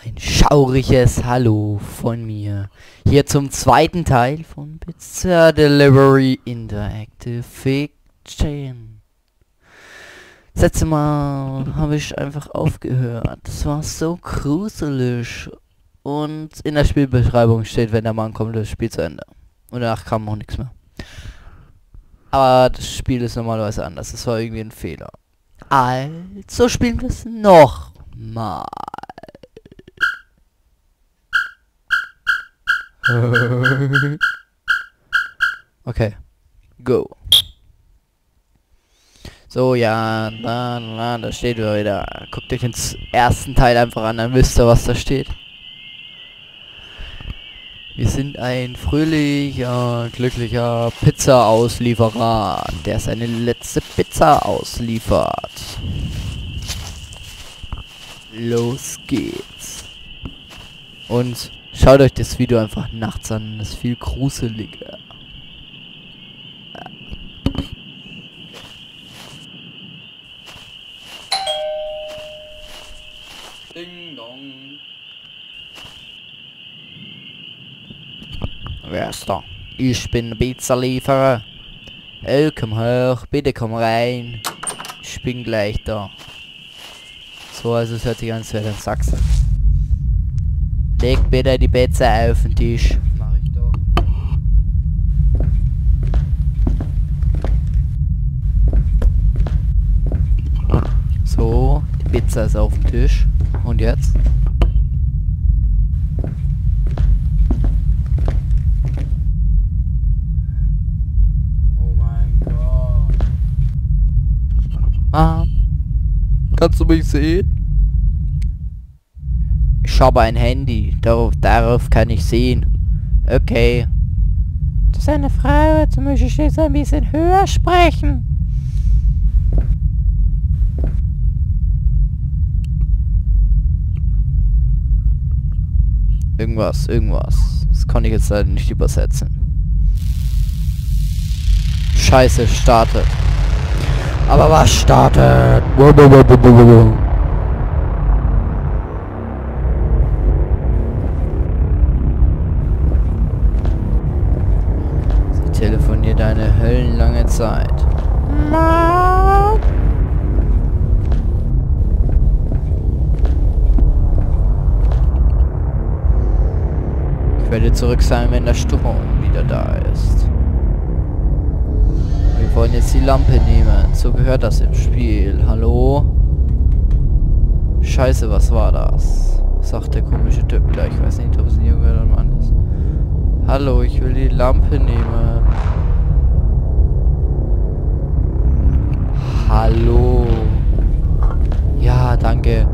Ein schauriges Hallo von mir. Hier zum zweiten Teil von Pizza Delivery Interactive Fiction. Das letzte Mal habe ich einfach aufgehört. Das war so gruselig. Und in der Spielbeschreibung steht, wenn der Mann kommt, das Spiel zu Ende. Und danach kam auch nichts mehr. Aber das Spiel ist normalerweise anders. Das war irgendwie ein Fehler. Also spielen wir es noch mal. Okay. Go. So, ja, da steht wieder. Guckt euch den ersten Teil einfach an, dann wisst ihr, was da steht. Wir sind ein fröhlicher, glücklicher Pizza-Auslieferer, der seine letzte Pizza ausliefert. Los geht's. Und schaut euch das Video einfach nachts an, das ist viel gruseliger. Ding dong. Wer ist da? Ich bin der Pizzalieferer. Oh, komm hoch, bitte komm rein. Ich bin gleich da. So, also es hört sich an, als wäre ein Sachse. Leg bitte die Pizza auf den Tisch. Mach ich doch. So, die Pizza ist auf dem Tisch. Und jetzt? Oh mein Gott. Mom, kannst du mich sehen? Ich habe ein Handy, darauf kann ich sehen. Okay. Das ist eine Frau, jetzt muss ich jetzt ein bisschen höher sprechen. Irgendwas. Das kann ich jetzt leider nicht übersetzen. Scheiße, startet. Aber was startet? Telefoniert eine höllenlange Zeit. Mom. Ich werde zurück sein, wenn der Strom wieder da ist. Wir wollen jetzt die Lampe nehmen. So gehört das im Spiel. Hallo? Scheiße, was war das? Sagt der komische Typ gleich. Ich weiß nicht, ob es ein Junge oder ein Mann ist. Hallo, ich will die Lampe nehmen. Hallo. Ja, danke.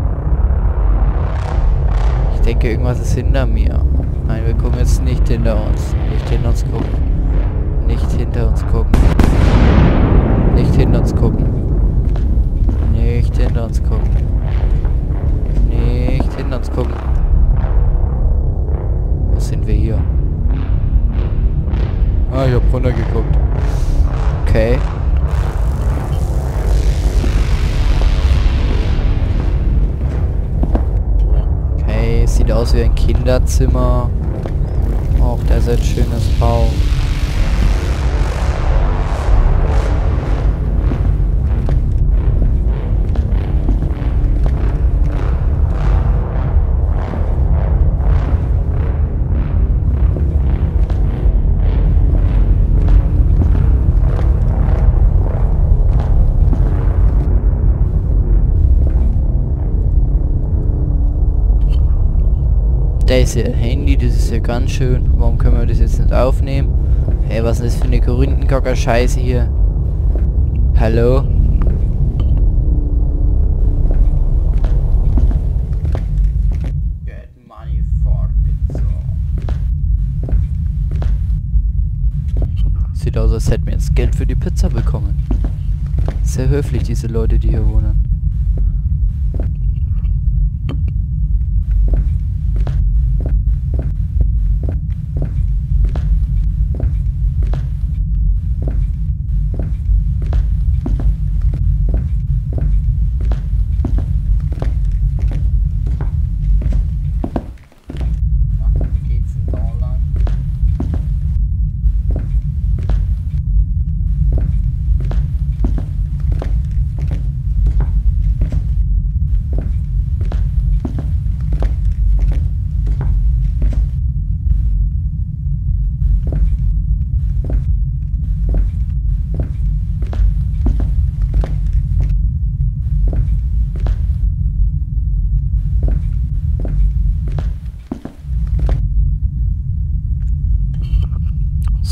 Ich denke, irgendwas ist hinter mir. Nein, wir gucken jetzt nicht hinter uns. Nicht hinter uns gucken. Nicht hinter uns gucken. Nicht hinter uns gucken. Nicht hinter uns gucken. Nicht hinter uns gucken. Wo sind wir hier? Ah, ich hab runtergeguckt. Okay. Okay, sieht aus wie ein Kinderzimmer. Auch der ist ein schönes Bau. Da ist ihr Handy, das ist ja ganz schön. Warum können wir das jetzt nicht aufnehmen? Hey, was ist das für eine Korinthenkacker-Scheiße hier? Hallo? Get money for pizza. Sieht aus, als hätten wir jetzt Geld für die Pizza bekommen. Sehr höflich, diese Leute, die hier wohnen.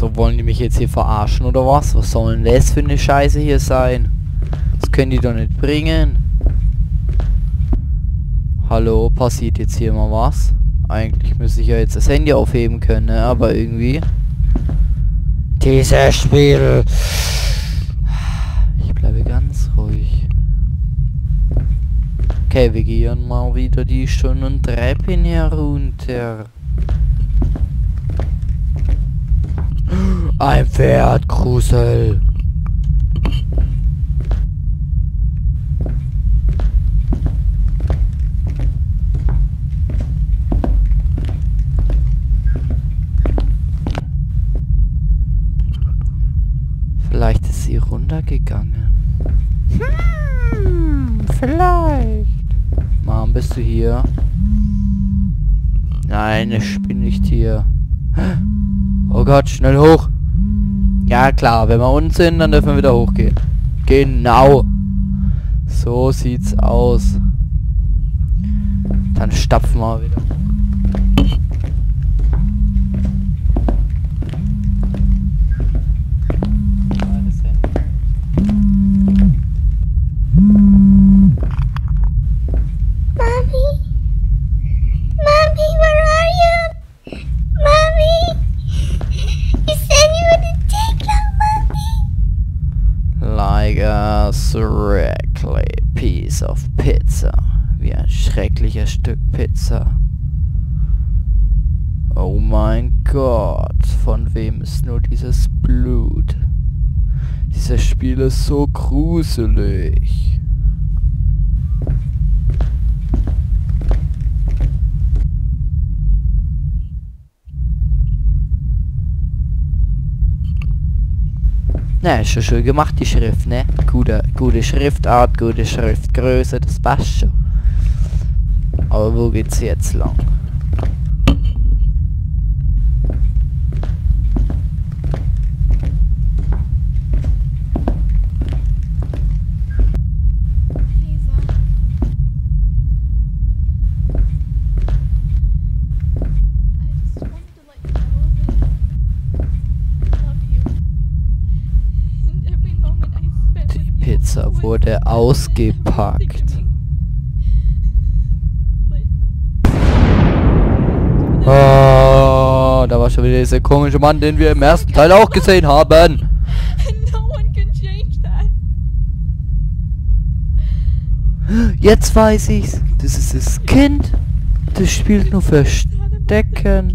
So, wollen die mich jetzt hier verarschen oder was? Was soll denn das für eine Scheiße hier sein? Das können die doch nicht bringen. Hallo, passiert jetzt hier mal was? Eigentlich müsste ich ja jetzt das Handy aufheben können, ne? Aber irgendwie... Dieses Spiel... Ich bleibe ganz ruhig. Okay, wir gehen mal wieder die schönen Treppen herunter. Ein Pferd, Grusel. Vielleicht ist sie runtergegangen. Vielleicht. Mom, bist du hier? Nein, ich bin nicht hier. Oh Gott, schnell hoch. Ja klar, wenn wir unten sind, dann dürfen wir wieder hochgehen. Genau. So sieht's aus. Dann stapfen wir wieder. Like a schreckly piece of pizza. Wie ein schreckliches Stück Pizza. Oh mein Gott, von wem ist nur dieses Blut? Dieses Spiel ist so gruselig. Na, ist schon schön gemacht, die Schrift, ne? Gute Schriftart, gute Schriftgröße, das passt schon. Aber wo geht's jetzt lang? Pizza wurde ausgepackt. Oh, da war schon wieder dieser komische Mann, den wir im ersten Teil auch gesehen haben. Jetzt weiß ich's. Das ist das Kind. Das spielt nur Verstecken.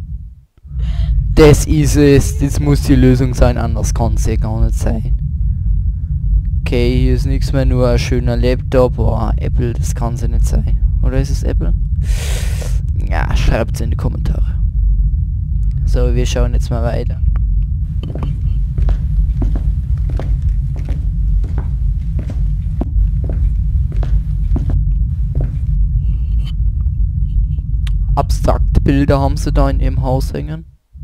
Das ist es. Das muss die Lösung sein, anders kann es ja gar nicht sein. Okay, hier ist nichts mehr, nur ein schöner Laptop. Oh, Apple, das kann es ja nicht sein. Oder ist es Apple? Ja, schreibt es in die Kommentare. So, wir schauen jetzt mal weiter. Abstrakte Bilder haben sie da in ihrem Haus hängen.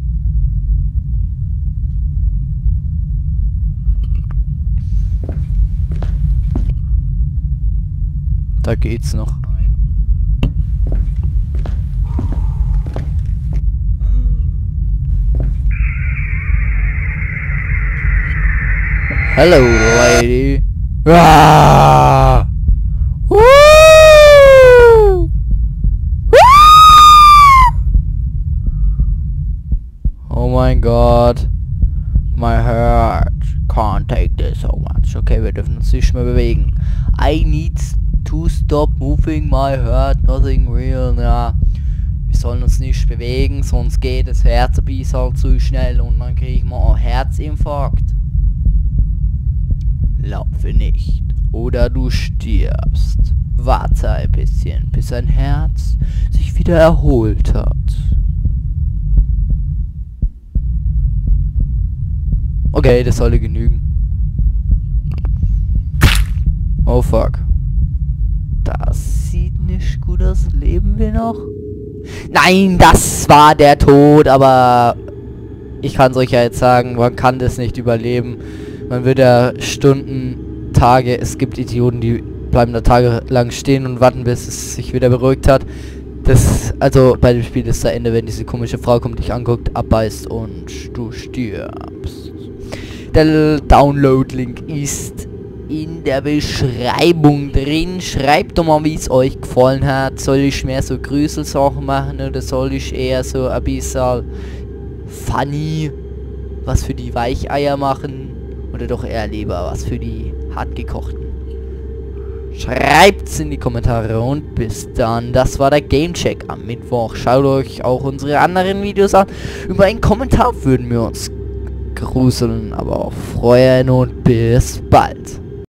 Da geht's noch. Hello, lady. Ah! Woo! Woo! Oh mein Gott. My heart can't take this so much. Okay, wir dürfen uns nicht mehr bewegen. I need to stop moving my heart, nothing real. Ja, wir sollen uns nicht bewegen, sonst geht das Herzbeat halt zu schnell und dann kriege ich mal einen Herzinfarkt. Laufe nicht, oder du stirbst. Warte ein bisschen, bis dein Herz sich wieder erholt hat. Okay, das sollte genügen. Oh fuck. Das sieht nicht gut aus. Leben wir noch? Nein, das war der Tod, aber ich kann es euch ja jetzt sagen, man kann das nicht überleben. Man wird ja Stunden, Tage, es gibt Idioten, die bleiben da tagelang stehen und warten, bis es sich wieder beruhigt hat. Also bei dem Spiel ist das Ende, wenn diese komische Frau kommt, dich anguckt, abbeißt und du stirbst. Der Download-Link ist in der Beschreibung drin. Schreibt doch mal, wie es euch gefallen hat. Soll ich mehr so Grüßelsachen machen oder soll ich eher so ein bisschen funny was für die Weicheier machen oder doch eher lieber was für die hartgekochten? Schreibt's in die Kommentare und bis dann. Das war der Gamecheck am Mittwoch. Schaut euch auch unsere anderen Videos an. Über einen Kommentar würden wir uns gruseln, aber auch freuen und bis bald.